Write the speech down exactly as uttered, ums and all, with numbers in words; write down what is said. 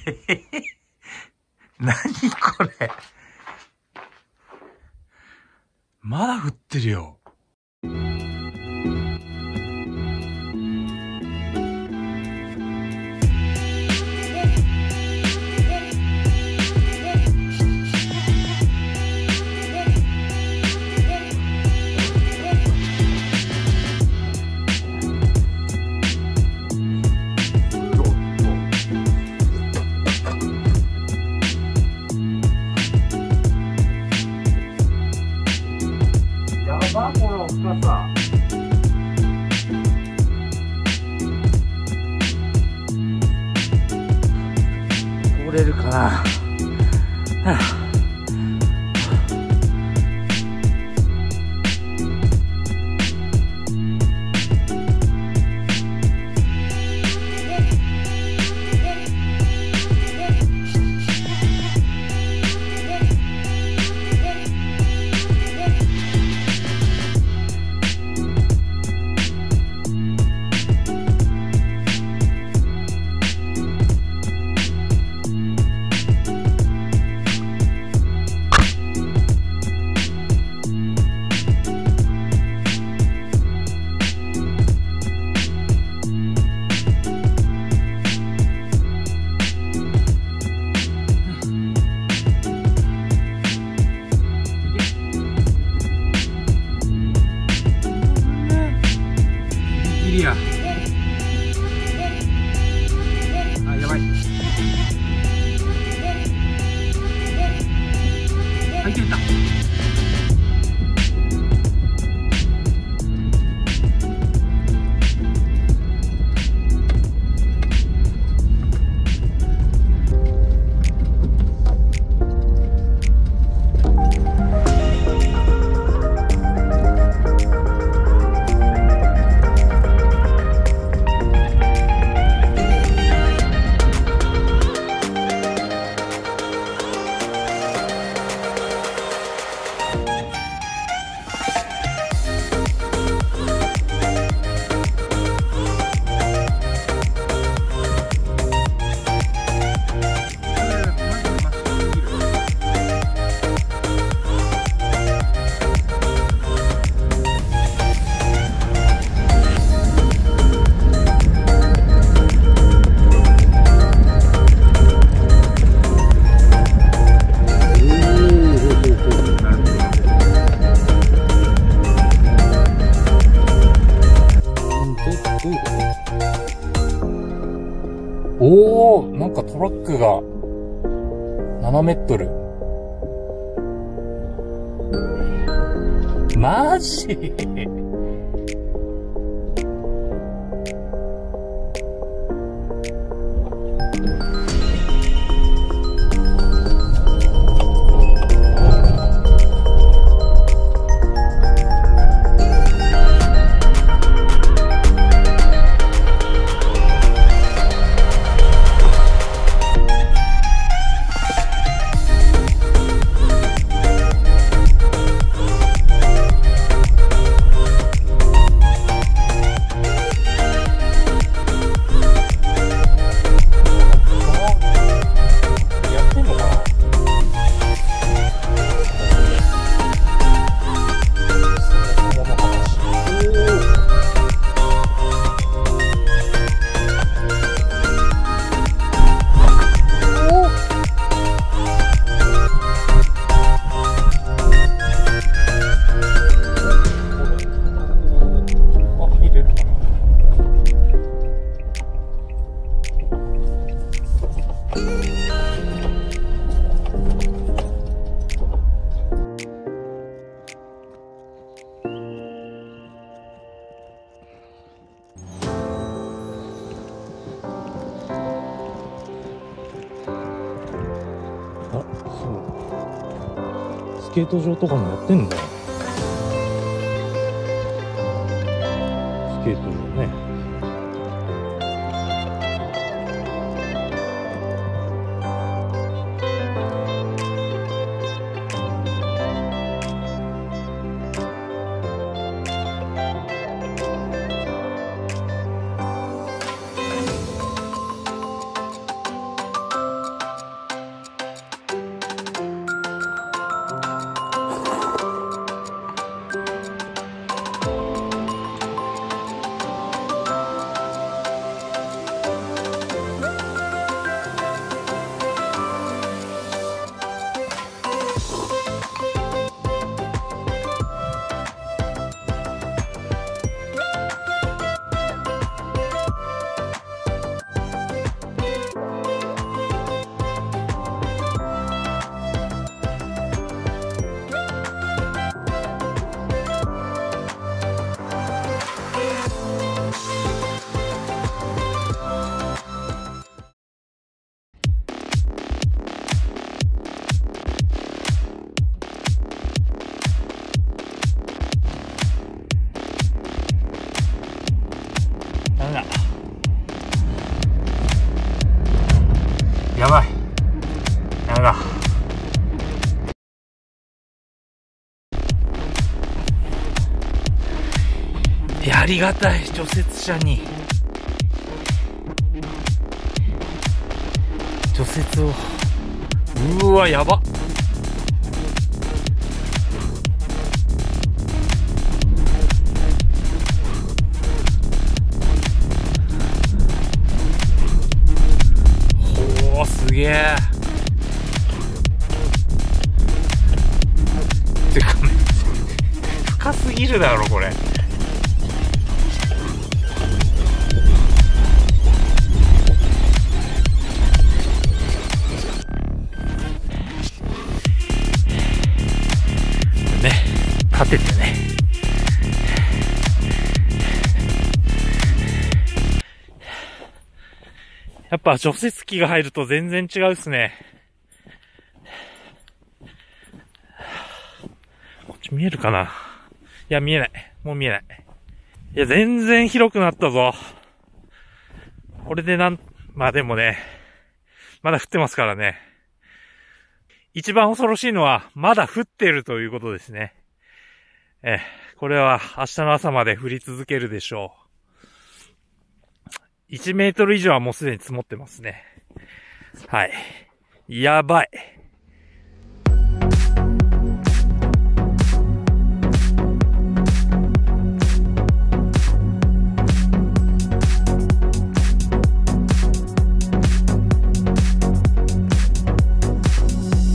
何これ。まだ降ってるよ。 やば、この深さ。 通れるかな。はあいや、あ、やばい。あ、いけた。おお、なんかトラックがななメートル。マジ？スケート場とかもやってんだよ。スケート場ね。 やばい。ダメだ。いや、ありがたい、除雪車に。除雪を。うわ、やば。ほー、すげえ。てかね、深すぎるだろ、これ。立ててね。やっぱ除雪機が入ると全然違うっすね。こっち見えるかな？いや、見えない。もう見えない。いや、全然広くなったぞ。これでなん、まあでもね、まだ降ってますからね。一番恐ろしいのは、まだ降ってるということですね。ええ、これは明日の朝まで降り続けるでしょう。いちメートル以上はもうすでに積もってますね。はい。やばい。